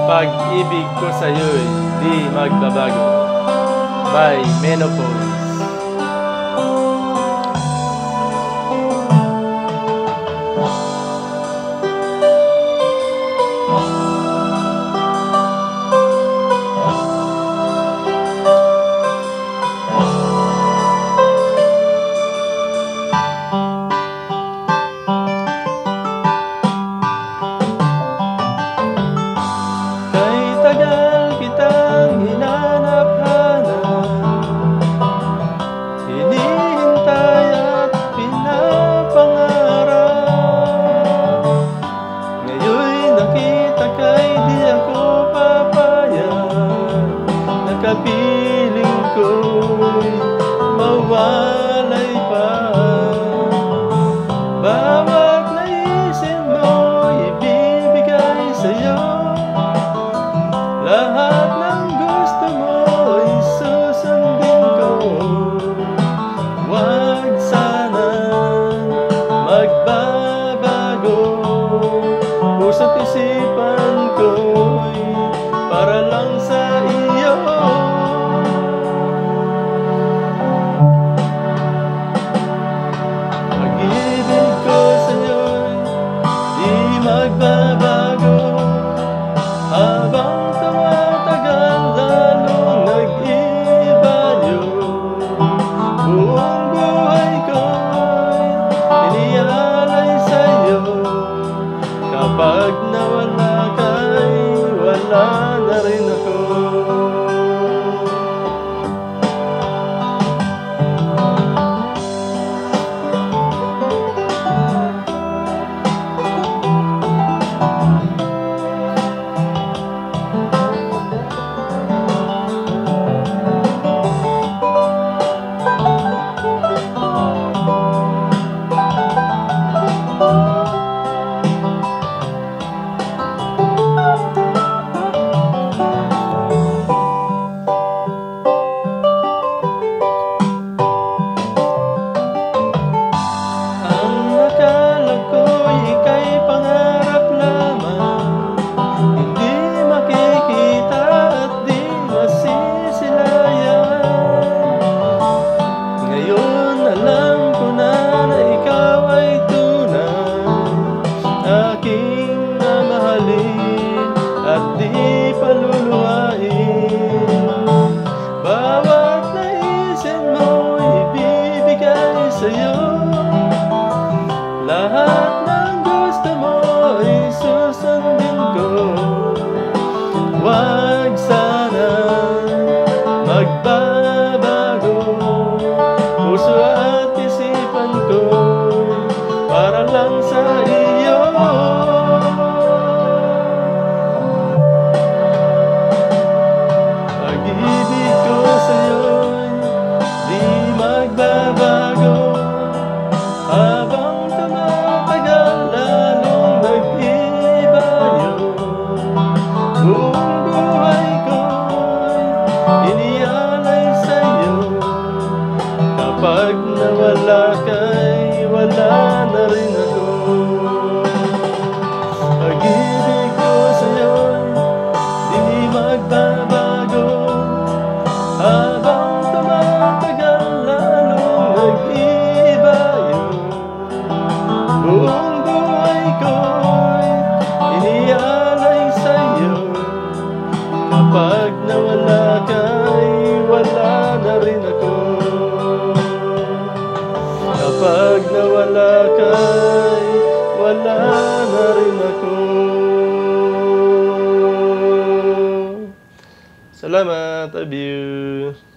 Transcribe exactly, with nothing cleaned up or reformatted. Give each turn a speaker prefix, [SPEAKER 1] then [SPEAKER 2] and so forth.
[SPEAKER 1] Pag-ibig ko sa'yo'y di magbabago. By Menopause. Kapiling ko'y mawalay pa. Bawat naisin mo ibibigay sa'yo. Lahat ng gusto mo ay susundin ko. Huwag sana magbabago. Puso't isipan ko'y para lang sa iyo. Pag-ibig ko sa'yo'y di magbabago. Habang tumatagal lalong nag-iiba yun. Buong buhay ko'y inialay sa'yo. Kapag nawala ka'y wala na rin ako. At di paluluhain. Bawat naisin mo ibibigay sa'yo. Lahat ng gusto mo ay susundin ko. Huwag sana magbabago. Puso at isipan ko para lang sa iyo. Pag-ibig ko sa'yo'y di magbabago. Habang tumatagal lalong nag-iba yun. Buong buhay ko'y inialay sa'yo. Kapag nawala ka'y wala na rin ako. Pag-ibig ko sa'yo'y di magbabago. Habang tumatagal lalong nag-iba yun. Buong buhay ko'y inialay sa'yo. Kapag nawala ka'y wala na rin ako. Kapag nawala ka'y wala na rin ako. Salamat, love you.